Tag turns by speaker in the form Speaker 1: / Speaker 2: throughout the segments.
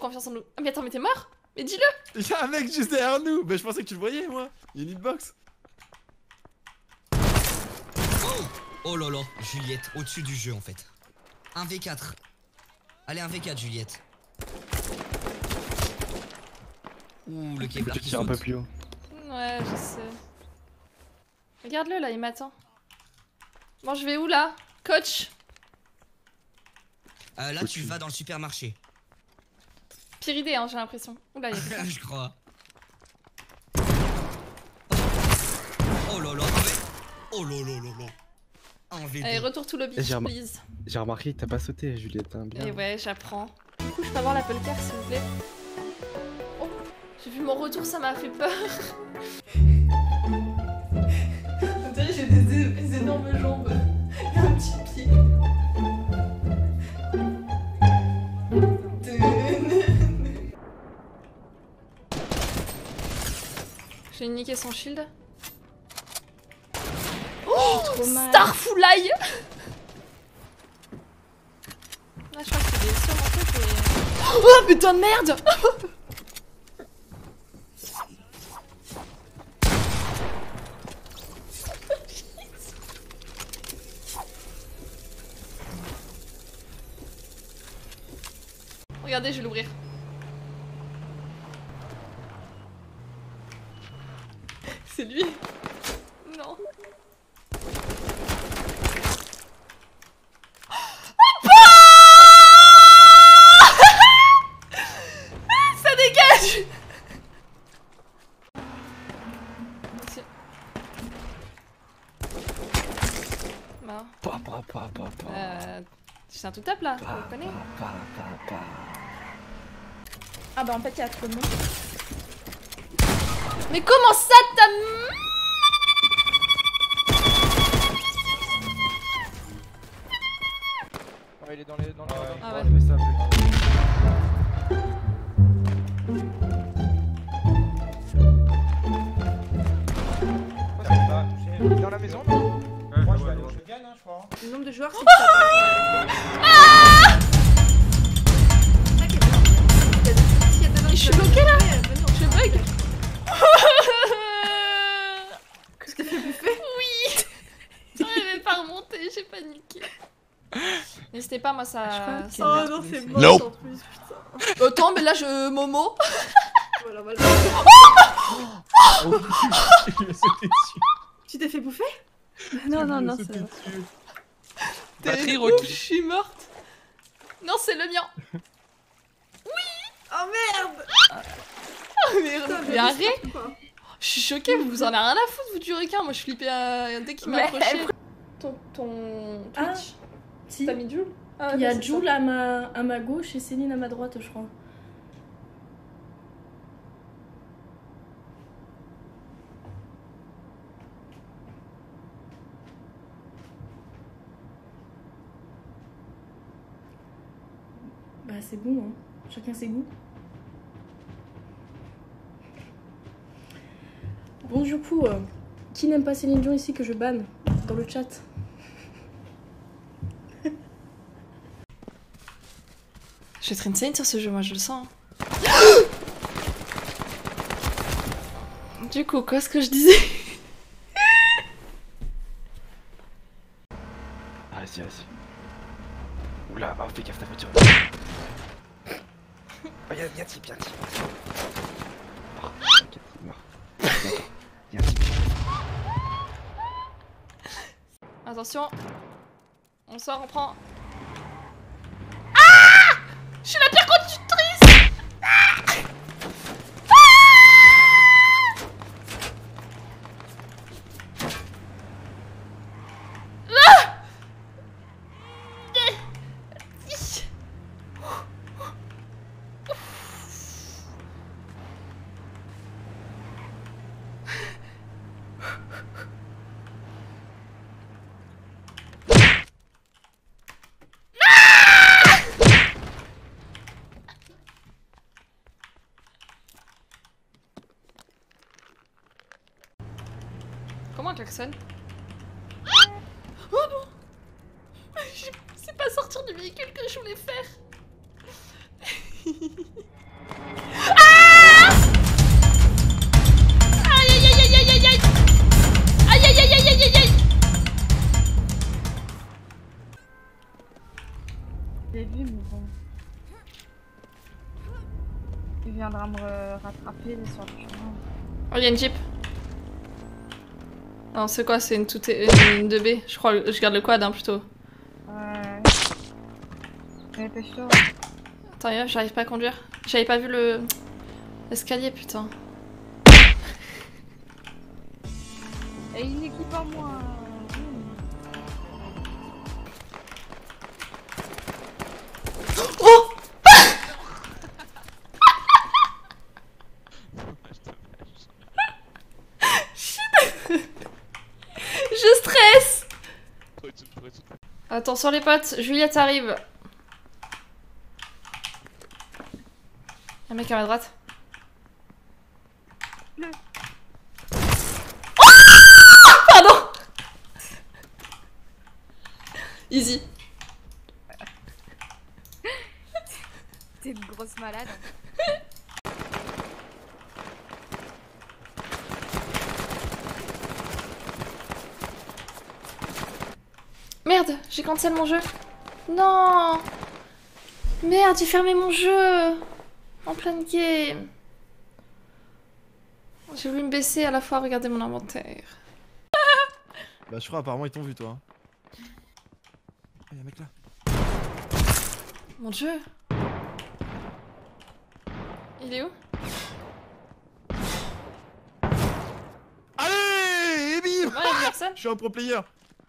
Speaker 1: confiance en nous. Ah, mais attends, mais t'es mort? Mais dis-le!
Speaker 2: Y'a un mec juste derrière nous. Bah je pensais que tu le voyais moi. Y'a une hitbox.
Speaker 3: Oh là là, Juliette, au-dessus du jeu en fait. 1v4. Allez, 1v4, Juliette. Ouh, le Kevlar
Speaker 4: Tu
Speaker 3: qui
Speaker 4: tires un peu
Speaker 3: saute.
Speaker 4: plus haut.
Speaker 1: Ouais, je sais. Regarde-le là, il m'attend. Bon, je vais où là? Coach?
Speaker 3: Là, tu vas dans le supermarché.
Speaker 1: Pire idée, hein, j'ai l'impression. Oula, il y a quelqu'un.
Speaker 3: Je crois. Oh là là, oh là là là là. En V2.
Speaker 1: Allez, retour to lobby, please.
Speaker 4: J'ai remarqué que t'as pas sauté, Juliette. Hein, bien.
Speaker 1: Et ouais, j'apprends. Du coup, je peux avoir l'Apple Car, s'il vous plaît? Oh, j'ai vu mon retour, ça m'a fait peur. On dirait que j'ai des énormes jambes et un petit pied. J'ai niqué son shield. Oh, Starfulai. Ah, je crois que c'est des sur mon truc et... Oh putain de merde. Regardez, je vais l'ouvrir. C'est lui. Non. Ça dégage. Bon. C'est un tout tape là, vous connaissez.
Speaker 5: Ah bah en fait il y a trop de monde.
Speaker 1: Mais comment ça t'as...
Speaker 6: Ouais, il est dans les...
Speaker 1: Ah ouais.
Speaker 6: les sables. Il est dans la maison, non? Moi je vais aller au shotgun, hein, je crois.
Speaker 5: Le nombre de joueurs c'est
Speaker 1: Je suis bloquée là. Je bug.
Speaker 5: Qu'est-ce que t'as fait bouffer?
Speaker 1: Oui. J'arrivais pas à remonter, j'ai paniqué. N'hésitez pas, moi ça...
Speaker 5: Oh non c'est mort
Speaker 2: Nope.
Speaker 5: en plus, putain.
Speaker 1: Attends, mais là je... Momo.
Speaker 5: Voilà, voilà.
Speaker 4: Il a sauté dessus.
Speaker 5: Tu t'es fait bouffer? Non, non, non, c'est...
Speaker 1: Batterie requis. Je suis morte. Non, c'est le mien.
Speaker 5: Oh merde!
Speaker 1: Mais arrête! Je suis choquée, vous en avez rien à foutre, vous du requin. Moi je flippais dès qu'il m'a approché. Ton Twitch?
Speaker 5: Si.
Speaker 1: T'as mis Jules? Ah,
Speaker 5: Il y
Speaker 1: bah,
Speaker 5: a
Speaker 1: c'est
Speaker 5: Jules à ma gauche et Céline à ma droite, je crois. Bah c'est bon, hein. Chacun ses goûts. Bon du coup, qui n'aime pas Céline Dion ici que je banne dans le chat?
Speaker 1: Je vais être insane sur ce jeu, moi je le sens. Du coup, quoi ce que je disais?
Speaker 4: Vas-y, vas-y. Oula, oh, fais gaffe ta voiture. Oh, y'a un type, y'a un type. Oh, t'inquiète, il est mort. Y'a un type.
Speaker 1: Attention. On sort, on prend. Ah! Je suis la pire conductrice! Comment un klaxon? Oh non! C'est pas sortir du véhicule que je voulais faire! Ah! Aïe aïe aïe aïe aïe aïe aïe. Aïe aïe aïe aïe aïe aïe aïe.
Speaker 7: J'ai vu, mais bon. Il viendra me rattraper sur le chemin.
Speaker 1: Oh, il y a une Jeep. Non, c'est quoi? C'est une 2B. Je crois, je garde le quad hein, plutôt.
Speaker 7: Ouais. Mais t'es chaud.
Speaker 1: Attends, j'arrive pas à conduire. J'avais pas vu l'escalier, putain.
Speaker 7: Et une équipe en moins.
Speaker 1: Oh! Je stresse. Attention les potes, Juliette arrive. Un mec à ma droite. Oh pardon. Easy.
Speaker 7: T'es une grosse malade.
Speaker 1: Merde, j'ai cancel mon jeu. Non. Merde, j'ai fermé mon jeu. En pleine game. J'ai voulu me baisser à la fois regarder mon inventaire.
Speaker 2: Bah, je crois, apparemment, ils t'ont vu, toi. Oh, y'a un mec là.
Speaker 1: Mon dieu. Il est où?
Speaker 2: Allez, et bim.
Speaker 1: Non, y'a personne.
Speaker 2: Je suis un pro player.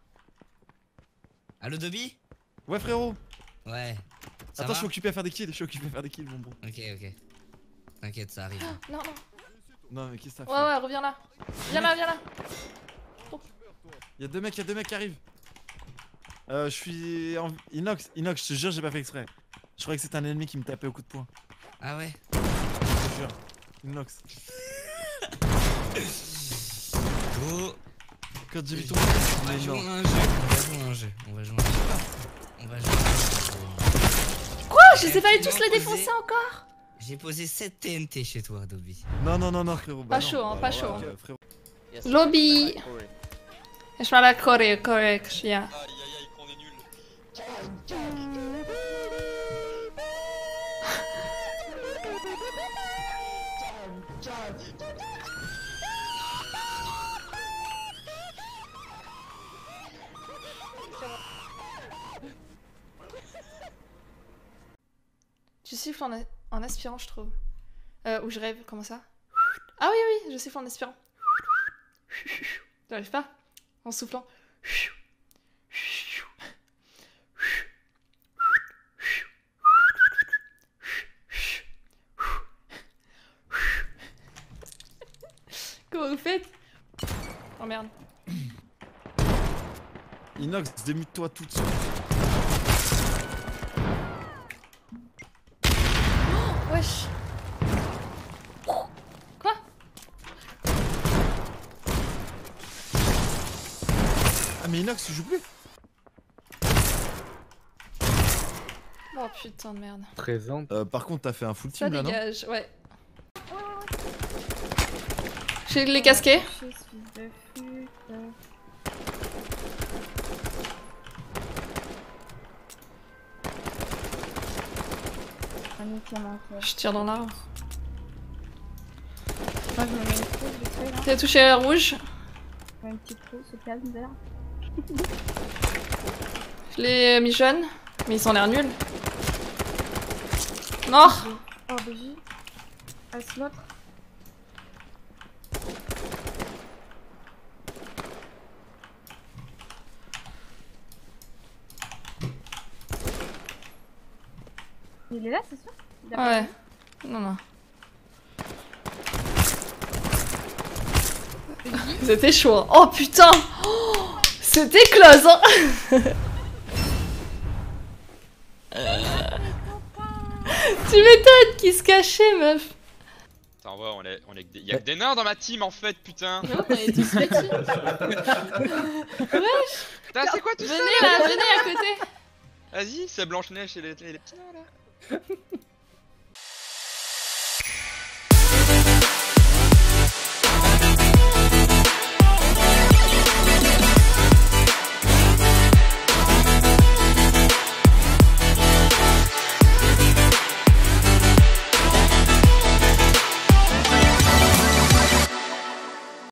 Speaker 3: Allo Dobby?
Speaker 2: Ouais, frérot.
Speaker 3: Ouais. Ça
Speaker 2: Attends,
Speaker 3: va?
Speaker 2: je suis occupé à faire des kills. Je suis occupé à faire des kills, mon bro.
Speaker 3: Ok, ok. T'inquiète, ça arrive.
Speaker 1: Non, non.
Speaker 2: Non, mais qu'est-ce que t'as fait?
Speaker 1: Ouais, ouais, reviens là. Viens là, viens là.
Speaker 2: Y'a deux mecs qui arrivent. Je suis en inox, je te jure, j'ai pas fait exprès. Je croyais que c'était un ennemi qui me tapait au coup de poing.
Speaker 3: Ah ouais?
Speaker 2: Je te jure. Inox.
Speaker 3: Oh.
Speaker 2: Quand j'ai vu ton
Speaker 3: On va jouer à un jeu. On va jouer à un jeu.
Speaker 1: Quoi? Je sais pas du tous les défoncer encore.
Speaker 3: J'ai posé 7 TNT chez toi, Dobby.
Speaker 2: Non, frérot.
Speaker 1: Pas
Speaker 2: bah non.
Speaker 1: chaud, hein, pas chaud.
Speaker 2: Frérot.
Speaker 1: Lobby. Je parle à Corée, correct, yeah.
Speaker 8: Aïe aïe aïe, qu'on est nul.
Speaker 1: Tu siffles en aspirant, je trouve. Ou je rêve, comment ça? Ah oui, oui, je siffle en aspirant. J'arrive pas? En soufflant. Comment vous faites? Oh merde.
Speaker 2: Inox, démute-toi tout de suite.
Speaker 1: Wesh. Quoi?
Speaker 2: Ah, mais Inox, tu joues plus?
Speaker 1: Oh putain de merde.
Speaker 4: Présente.
Speaker 2: Par contre, t'as fait un full
Speaker 1: Ça
Speaker 2: team là, non?
Speaker 1: dégage, ouais. J'ai les casqués.
Speaker 7: Je suis de pute.
Speaker 1: Je tire dans l'arbre.
Speaker 7: Moi je me mets une trousse vite fait là.
Speaker 1: T'as touché à rouge.
Speaker 7: Une petite trousse au calme d'air.
Speaker 1: Je l'ai mis jaune, mais ils ont l'air nuls. Mort.
Speaker 7: Oh BJ. Est-ce l'autre? Il est là, c'est sûr? Il a pas
Speaker 1: Ouais.
Speaker 7: vu.
Speaker 1: Non, non. C'était chaud. Hein. Oh putain. Oh, c'était close. Hein. Tu m'étonnes qui se cachait, meuf.
Speaker 8: Attends, on est que des... Y'a que des nains dans ma team en fait, putain.
Speaker 1: Non, on est tous petits. Wesh.
Speaker 8: Putain, c'est quoi tout ça?
Speaker 1: Venez là, venez à côté.
Speaker 8: Vas-y, c'est Blanche-Neige et les petits nains là.